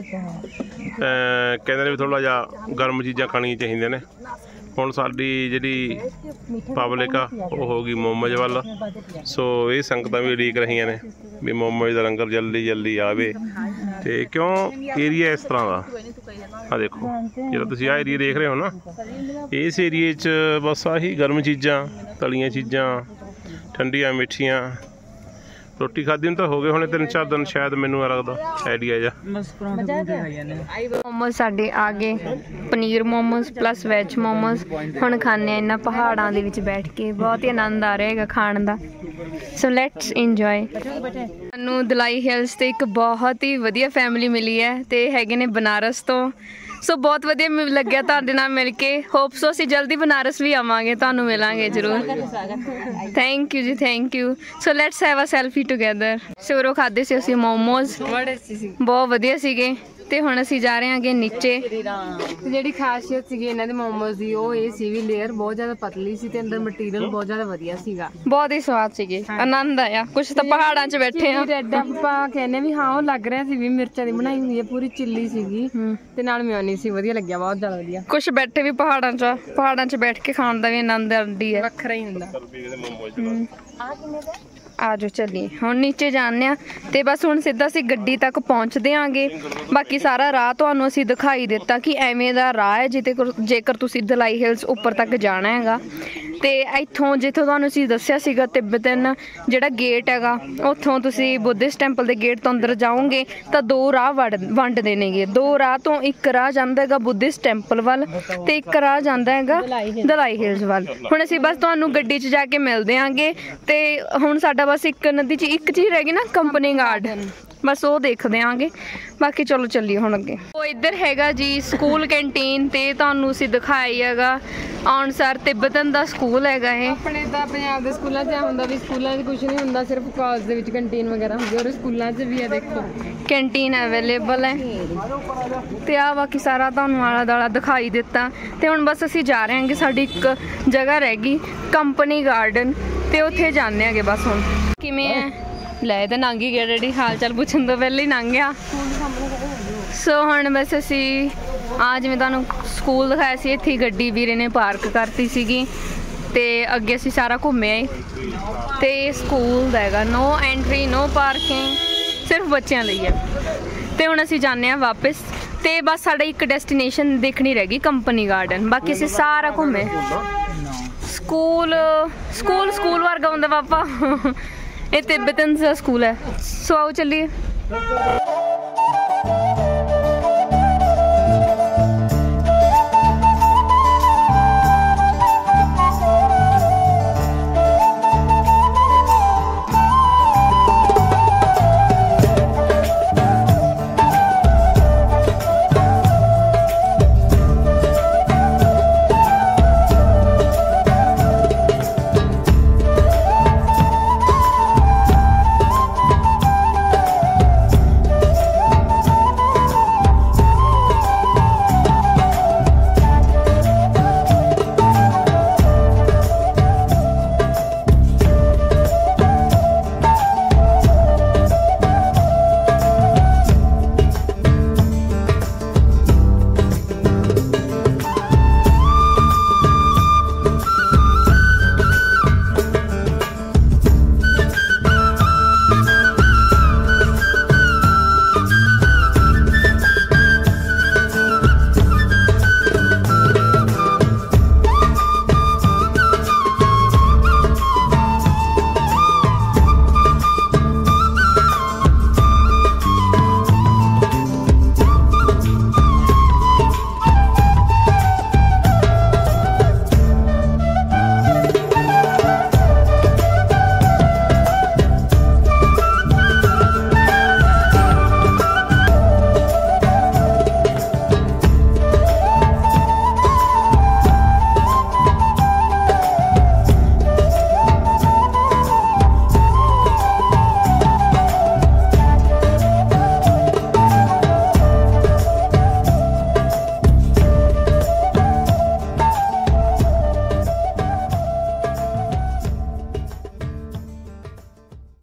ਕਹਿੰਦੇ ਨੇ ਵੀ ਥੋੜਾ ਜਿਹਾ ਗਰਮ ਚੀਜ਼ਾਂ ਖਾਣੀਆਂ ਚਾਹੀਦੀਆਂ ਨੇ। ਹੁਣ ਸਾਡੀ ਜਿਹੜੀ ਪਬਲਿਕ ਆ ਉਹ ਹੋ ਗਈ ਮੋਮੋਜ਼ ਵੱਲ। ਸੋ ਇਹ ਸੰਗਤਾਂ ਵੀ ਉਡੀਕ ਰਹੀਆਂ ਨੇ ਵੀ ਮੋਮੋਜ਼ ਦਾ ਲੰਗਰ ਜਲਦੀ ਆਵੇ ਤੇ ਕਿਉਂ ਏਰੀਆ ਇਸ ਤਰ੍ਹਾਂ ਦਾ ਆ ਦੇਖੋ ਜਿਹੜਾ ਤੁਸੀਂ ਆਹ ਏਰੀਆ ਦੇਖ ਰਹੇ ਹੋ ਨਾ ਇਸ ਏਰੀਏ 'ਚ ਬਸ ਆਹੀ ਗਰਮ ਚੀਜ਼ਾਂ ਤਲੀਆਂ ਚੀਜ਼ਾਂ ਠੰਡੀਆਂ ਮਿੱਠੀਆਂ ਰੋਟੀ ਖਾਧੀ ਨੂੰ ਤਾਂ ਹੋ ਗਏ ਹੁਣੇ 3-4 ਦਿਨ ਸ਼ਾਇਦ ਮੈਨੂੰ ਲੱਗਦਾ ਆਈਡੀਆ ਜਾ। ਬਸ ਪਰੌਂਠੇ ਖਾਈ ਜਾਂਦੇ ਮੋਮੋਜ਼ ਸਾਡੇ ਆ ਗਏ paneer momos plus veg momos ਹੁਣ ਖਾਣੇ ਆ ਇਹਨਾਂ ਪਹਾੜਾਂ ਦੇ ਵਿੱਚ ਬੈਠ ਕੇ ਬਹੁਤ ਹੀ ਆਨੰਦ ਆ ਰਿਹਾ ਹੈਗਾ ਖਾਣ ਦਾ। So let's enjoy. ਸਾਨੂੰ ਦਲਾਈ ਹਿਲਸ ਤੇ ਇੱਕ ਬਹੁਤ ਹੀ ਵਧੀਆ ਫੈਮਿਲੀ ਮਿਲੀ ਹੈ ਤੇ ਹੈਗੇ ਨੇ ਬਨਾਰਸ ਤੋਂ। ਸੋ ਬਹੁਤ ਵਧੀਆ ਲੱਗਿਆ ਤੁਹਾਡੇ ਨਾਲ ਮਿਲ ਕੇ। ਹੋਪ ਸੋ ਅਸੀਂ ਜਲਦੀ ਬਨਾਰਸ ਵੀ ਆਵਾਂਗੇ ਤੁਹਾਨੂੰ ਮਿਲਾਂਗੇ ਜ਼ਰੂਰ। ਥੈਂਕ ਯੂ ਜੀ thank you. So let's have a selfie together. ਸਵੇਰੋਂ ਖਾਦੇ ਸੀ ਅਸੀਂ ਮੋਮੋਜ਼ ਬਹੁਤ ਵਧੀਆ ਸੀਗੇ ਤੇ ਹੁਣ ਅਸੀਂ ਜਾ ਰਹੇ ਹਾਂਗੇ ਨੀਚੇ। ਜਿਹੜੀ ਖਾਸੀਅਤ ਸੀਗੀ ਇਹਨਾਂ ਦੇ ਮੋਮੋਜ਼ ਦੀ ਉਹ ਇਹ ਸੀ ਵੀ ਲੇਅਰ ਬਹੁਤ ਜ਼ਿਆਦਾ ਪਤਲੀ ਸੀ ਤੇ ਅੰਦਰ ਮਟੀਰੀਅਲ ਬਹੁਤ ਜ਼ਿਆਦਾ ਵਧੀਆ ਸੀਗਾ। ਬਹੁਤ ਹੀ ਸਵਾਦ ਸੀਗੇ ਆਨੰਦ ਆਇਆ। ਕੁਛ ਤਾਂ ਪਹਾੜਾਂ 'ਚ ਬੈਠੇ ਆ ਰੈੱਡ ਆਪਾਂ ਕਹਿੰਦੇ ਵੀ ਹਾਂ ਉਹ ਲੱਗ ਰਿਹਾ ਸੀ ਵੀ ਮਿਰਚਾਂ ਦੀ ਬਣਾਈ ਹੋਈ ਹੈ ਪੂਰੀ ਚਿੱਲੀ ਸੀਗੀ ਤੇ ਨਾਲ ਮਿਓਨੀ ਸੀ ਵਧੀਆ ਲੱਗਿਆ ਬਹੁਤ ਜ਼ਿਆਦਾ ਵਧੀਆ। ਕੁਛ ਬੈਠੇ ਵੀ ਪਹਾੜਾਂ 'ਚ ਬੈਠ ਕੇ ਖਾਣ ਦਾ ਵੀ ਆਨੰਦ ਆਉਂਦੀ ਹੈ ਵੱਖਰਾ ਹੀ ਹੁੰਦਾ। ਆ ਜਾਓ ਚੱਲੀਏ ਹੁਣ ਨੀਚੇ ਜਾਂਦੇ ਆ ਤੇ ਬਸ ਹੁਣ ਸਿੱਧਾ ਅਸੀਂ ਗੱਡੀ ਤੱਕ ਪਹੁੰਚਦੇ ਆਂਗੇ। ਬਾਕੀ ਸਾਰਾ ਰਾਹ ਤੁਹਾਨੂੰ ਅਸੀਂ ਦਿਖਾਈ ਦਿੱਤਾ ਕਿ ਐਵੇਂ ਦਾ ਰਾਹ ਹੈ ਜੇਕਰ ਤੁਸੀਂ ਦਲਾਈ ਹਿਲਸ ਉੱਪਰ ਤੱਕ ਜਾਣਾ ਹੈਗਾ ਤੇ ਇੱਥੋਂ ਜਿੱਥੋਂ ਤੁਹਾਨੂੰ ਅਸੀਂ ਦੱਸਿਆ ਸੀਗਾ ਤਿੱਬਤਨ ਜਿਹੜਾ ਗੇਟ ਹੈਗਾ, ਉੱਥੋਂ ਤੁਸੀਂ ਬੁੱਧਿਸਟ ਟੈਂਪਲ ਦੇ ਗੇਟ ਤੋਂ ਅੰਦਰ ਜਾਓਗੇ ਤਾਂ 2 ਰਾਹ ਵੰਡਦੇ ਨੇਗੇ। 2 ਰਾਹ ਤੋਂ ਇੱਕ ਰਾਹ ਜਾਂਦਾ ਹੈਗਾ ਬੁੱਧਿਸਟ ਟੈਂਪਲ ਵੱਲ ਤੇ ਇੱਕ ਰਾਹ ਜਾਂਦਾ ਹੈਗਾ ਦਲਾਈ ਹਿਲਸ ਵੱਲ। ਹੁਣ ਅਸੀਂ ਬਸ ਤੁਹਾਨੂੰ ਗੱਡੀ 'ਚ ਜਾ ਕੇ ਮਿਲਦੇ ਆਂਗੇ ਤੇ ਹੁਣ ਸਾਡਾ ਬਸ ਇੱਕ ਨਦੀ 'ਚ ਇੱਕ ਚੀਜ਼ ਰਹਿ ਗਈ ਨਾ, ਕੰਪਨੀ ਗਾਰਡਨ, ਬਸ ਉਹ ਦੇਖਦੇ ਆਂਗੇ। ਬਾਕੀ ਚਲੋ ਚੱਲੀਏ ਹੁਣ ਅੱਗੇ। ਉਹ ਇੱਧਰ ਹੈਗਾ ਜੀ ਸਕੂਲ ਕੈਂਟੀਨ ਤੇ ਤੁਹਾਨੂੰ ਅਸੀਂ ਦਿਖਾਈ ਹੈਗਾ ਅਨੁਸਾਰ ਤਿੱਬਤਨ ਦਾ ਸਕੂਲ ਹੈਗਾ ਇਹ। ਆਪਣੇ ਤਾਂ ਪੰਜਾਬ ਦੇ ਸਕੂਲਾਂ 'ਚ ਇਹ ਹੁੰਦਾ ਵੀ ਸਕੂਲਾਂ 'ਚ ਕੁਝ ਨਹੀਂ ਹੁੰਦਾ, ਸਿਰਫ ਕਾਲਜ ਦੇ ਵਿੱਚ ਕੰਟੀਨ ਵਗੈਰਾ ਹੁੰਦੀ, ਔਰ ਸਕੂਲਾਂ 'ਚ ਵੀ ਆ ਦੇਖੋ ਕੈਂਟੀਨ ਅਵੇਲੇਬਲ ਹੈ ਤੇ ਆ ਬਾਕੀ ਸਾਰਾ ਤੁਹਾਨੂੰ ਆਲਾ ਦਾਲਾ ਦਿਖਾਈ ਦਿੱਤਾ। ਤੇ ਹੁਣ ਬਸ ਅਸੀਂ ਜਾ ਰਹੇ ਹਾਂਗੇ, ਸਾਡੀ ਇੱਕ ਜਗ੍ਹਾ ਰਹਿ ਗਈ ਕੰਪਨੀ ਗਾਰਡਨ ਤੇ ਉੱਥੇ ਜਾਂਦੇ ਆਂਗੇ ਬਸ। ਹੁਣ ਕਿਵੇਂ ਹੈ ਲੈ ਤਾਂ ਲੰਘ ਹੀ ਗਿਆ ਡੈਡੀ, ਹਾਲ ਚਾਲ ਪੁੱਛਣ ਤੋਂ ਪਹਿਲਾਂ ਹੀ ਲੰਘ ਗਿਆ। ਸੋ ਹੁਣ ਬਸ ਅਸੀਂ ਆ ਜਿਵੇਂ ਤੁਹਾਨੂੰ ਸਕੂਲ ਦਿਖਾਇਆ ਸੀ, ਇੱਥੇ ਗੱਡੀ ਵੀਰੇ ਨੇ ਪਾਰਕ ਕਰਤੀ ਸੀਗੀ ਤੇ ਅੱਗੇ ਅਸੀਂ ਸਾਰਾ ਘੁੰਮੇ ਆਏ ਤੇ ਸਕੂਲ ਦਾ ਹੈਗਾ ਨੋ ਐਂਟਰੀ ਨੋ ਪਾਰਕਿੰਗ, ਸਿਰਫ ਬੱਚਿਆਂ ਲਈ ਹੈ। ਤੇ ਹੁਣ ਅਸੀਂ ਜਾਂਦੇ ਹਾਂ ਵਾਪਸ ਤੇ ਬਸ ਸਾਡਾ ਇੱਕ ਡੈਸਟੀਨੇਸ਼ਨ ਦੇਖਣੀ ਰਹਿ ਗਈ ਕੰਪਨੀ ਗਾਰਡਨ, ਬਾਕੀ ਅਸੀਂ ਸਾਰਾ ਘੁੰਮੇ। ਸਕੂਲ ਵਰਗਾ ਹੁੰਦਾ ਪਾਪਾ, ਇਹ ਤਿੱਬਤਨ ਦਾ ਸਕੂਲ ਹੈ। ਸੋ ਆਓ ਚੱਲੀਏ।